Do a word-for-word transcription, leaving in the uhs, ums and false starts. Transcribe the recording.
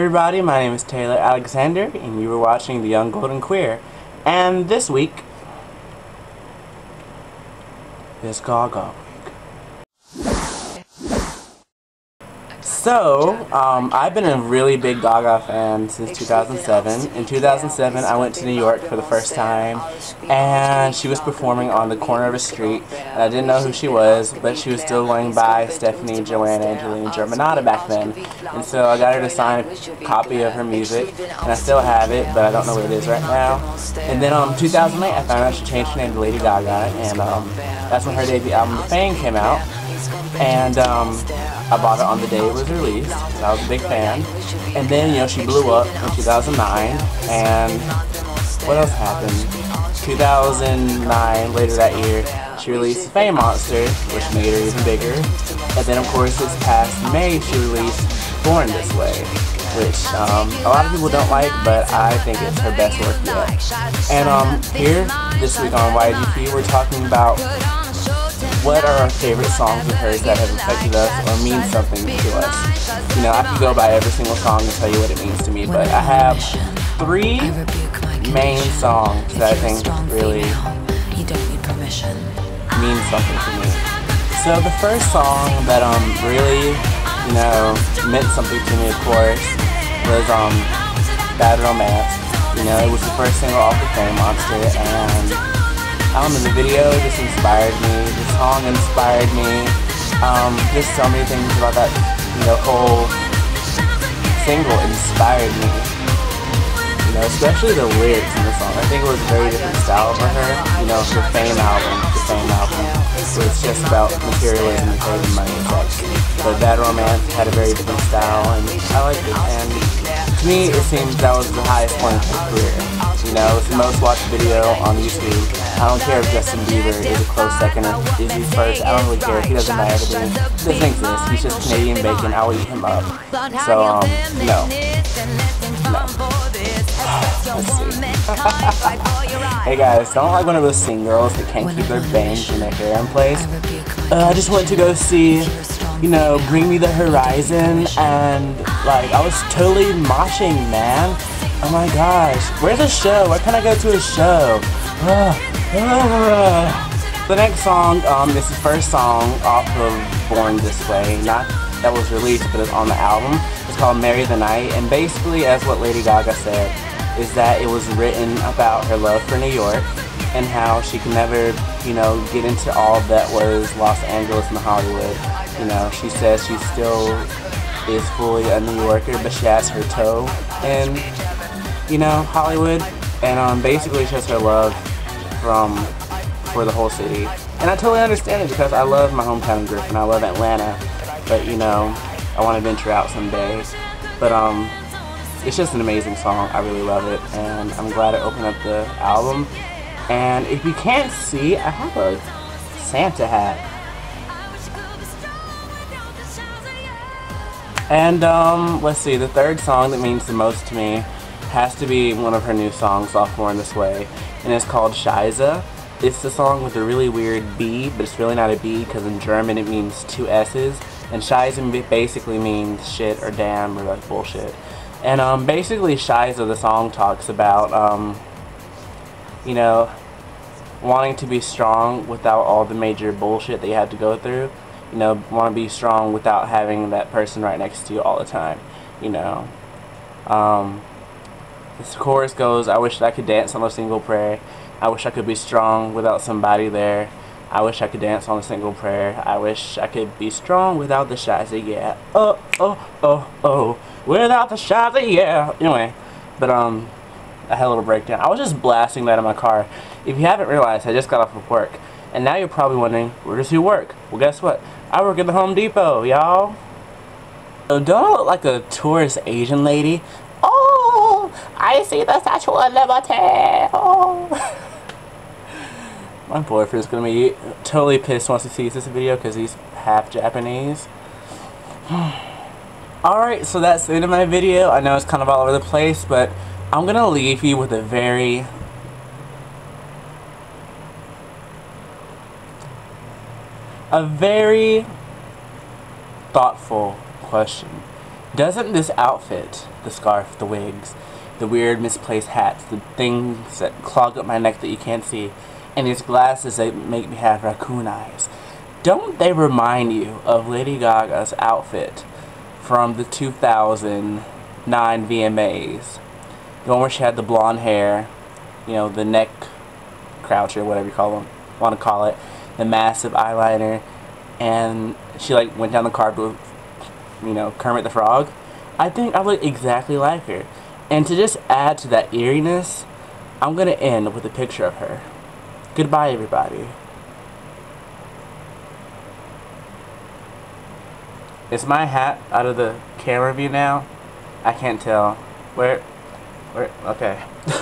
everybody, my name is Taylor Alexander, and you are watching The Young Golden Queer. And this week is Gaga week. So, um, I've been a really big Gaga fan since two thousand seven. In two thousand seven, I went to New York for the first time, and she was performing on the corner of a street, and I didn't know who she was, but she was still going by Stephanie Joanne Angelina Germanotta back then. And so I got her to sign a copy of her music, and I still have it, but I don't know where it is right now. And then in um, two thousand eight, I found out she changed her name to Lady Gaga, and um, that's when her debut album, Fame, came out. And um, I bought it on the day it was released. I was a big fan. And then, you know, she blew up in two thousand nine. And what else happened? two thousand nine, later that year, she released Fame Monster, which made her even bigger. And then, of course, this past May, she released Born This Way, which um, a lot of people don't like, but I think it's her best work yet. And um, here, this week on Y G P, we're talking about what are our favorite songs of hers that have affected us or mean something to us. You know, I could go by every single song and tell you what it means to me, but I have three main songs that I think really mean something to me. So the first song that um really, you know, meant something to me, of course, was um Bad Romance. You know, it was the first single off the Fame Monster, and Um, the video just inspired me, the song inspired me, um, just so many things about that, you know, whole single inspired me, you know, especially the lyrics in the song. I think it was a very different style for her, you know, the Fame album, the Fame album, where it's just about materialism and fame and money and sex. But Bad Romance had a very different style, and I liked it, and to me, it seems that was the highest point of her career. You know, it's the most watched video on YouTube. I don't care if Justin Bieber is a close second or is he first. I don't really care. He doesn't matter to me. He doesn't exist. He's just Canadian bacon. I'll eat him up. So, um, no. No. Let's see. Hey guys, don't like one of those sing girls that can't keep their bangs and their hair in place. Uh, I just went to go see, you know, Bring Me the Horizon, and like, I was totally moshing, man. Oh my gosh, where's the show? Where can I go to a show? Uh, uh. The next song, um, this is the first song off of Born This Way, not that was released, but it's on the album. It's called Marry the Night, and basically, as what Lady Gaga said, is that it was written about her love for New York, and how she could never, you know, get into all that was Los Angeles and Hollywood. You know, she says she still is fully a New Yorker, but she has her toe in, you know, Hollywood, and um, basically it's just her love from for the whole city. And I totally understand it, because I love my hometown of Griffin. I love Atlanta, but you know, I want to venture out someday. But um, it's just an amazing song. I really love it, and I'm glad I opened up the album. And if you can't see, I have a Santa hat. And um, let's see, the third song that means the most to me has to be one of her new songs off Born This Way, and it's called Scheiße. It's the song with a really weird B, but it's really not a B, because in German it means two S's, and Scheiße basically means shit or damn or like bullshit. And um, basically Scheiße, the song talks about, um, you know, wanting to be strong without all the major bullshit that you had to go through. You know, want to be strong without having that person right next to you all the time, you know. Um, this chorus goes, I wish I could dance on a single prayer. I wish I could be strong without somebody there. I wish I could dance on a single prayer. I wish I could be strong without the Scheiße, yeah. Oh, oh, oh, oh, without the Scheiße, yeah. Anyway, but um, I had a little breakdown. I was just blasting that in my car. If you haven't realized, I just got off of work. And now you're probably wondering, where does he work? Well, guess what? I work at the Home Depot, y'all. So don't I look like a tourist Asian lady? Oh, I see the Statue of Liberty. Oh. My boyfriend's gonna be totally pissed once he sees this video, because he's half Japanese. Alright, so that's the end of my video. I know it's kind of all over the place, but I'm gonna leave you with a very a very thoughtful question. Doesn't this outfit, the scarf, the wigs, the weird misplaced hats, the things that clog up my neck that you can't see, and these glasses that make me have raccoon eyes, don't they remind you of Lady Gaga's outfit from the two thousand nine V M As? The one where she had the blonde hair, you know, the neck croucher, whatever you call them, want to call it, the massive eyeliner, and she like went down the carpet with, you know, Kermit the Frog. I think I look exactly like her. And to just add to that eeriness, I'm gonna end with a picture of her. Goodbye, everybody. Is my hat out of the camera view now? I can't tell. Where? Where? Okay.